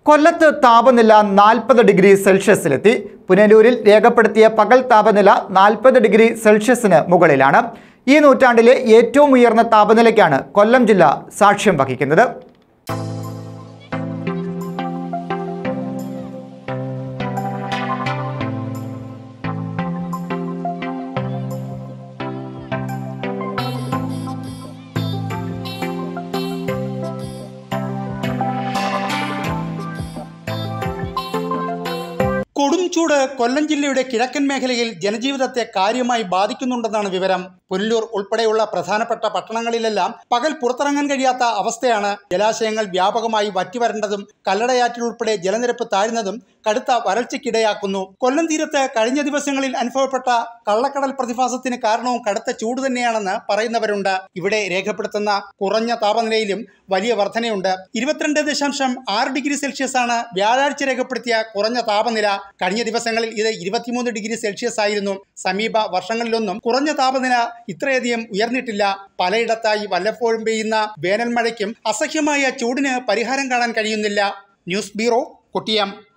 കൊല്ലത്ത് താപനില 40 ഡിഗ്രി സെൽഷ്യസിലെത്തി. പുനലൂരിൽ രേഖപ്പെടുത്തിയ പകൽ താപനില 40 ഡിഗ്രി സെൽഷ്യസിന് മുകളിലാണ്. ഈ നൂറ്റാണ്ടിലെ ഏറ്റവും ഉയർന്ന താപനിലയ്ക്കാണ് കൊല്ലം ജില്ല സാക്ഷ്യം വഹിക്കുന്നത്. കൊടും ചൂട് കൊല്ലം ജില്ലയുടെ കിഴക്കൻ മേഖലയിൽ ജനജീവിതത്തെ കാര്യമായി ബാധിക്കുന്നുണ്ടെന്നാണ് വിവരം. പുനലൂർ ഉൾപ്പെടെയുള്ള പ്രധാനപ്പെട്ട പട്ടണങ്ങളിലെല്ലാം പകൽ പുറത്തിറങ്ങാൻ കഴിയാത്ത അവസ്ഥയാണ്. ജലാശയങ്ങൾ വ്യാപകമായി വറ്റിവരേണ്ടതും കല്ലടയാറ്റിലുൾപ്പെടെ ജലനിരപ്പ് താഴ്ന്നതും കടുത്ത വരൾച്ചയ്ക്കിടയാക്കുന്നു. കൊല്ലം തീരത്ത് കഴിഞ്ഞ ദിവസങ്ങളിൽ അനുഭവപ്പെട്ട കള്ളക്കടൽ പ്രതിഭാസത്തിന് കാരണവും കടുത്ത ചൂട് തന്നെയാണെന്ന് പറയുന്നവരുണ്ട്. ഇവിടെ രേഖപ്പെടുത്തുന്ന കുറഞ്ഞ താപനിലയിലും വലിയ വർധനയുണ്ട്. 22.6 ഡിഗ്രി സെൽഷ്യസ് ആണ് വ്യാഴാഴ്ച രേഖപ്പെടുത്തിയ കുറഞ്ഞ താപനില. കഴിഞ്ഞ ദിവസങ്ങളിൽ ഇത് 23 ഡിഗ്രി സെൽഷ്യസ് ആയിരുന്നു. സമീപ വർഷങ്ങളിലൊന്നും കുറഞ്ഞ താപനില ഇത്രയധികം ഉയർന്നിട്ടില്ല. പലയിടത്തായി വല്ലപ്പോഴും പെയ്യുന്ന വേനൽ മഴയ്ക്കും അസഹ്യമായ ചൂടിന് പരിഹാരം കാണാൻ കഴിയുന്നില്ല. News bureau, Kottiyam.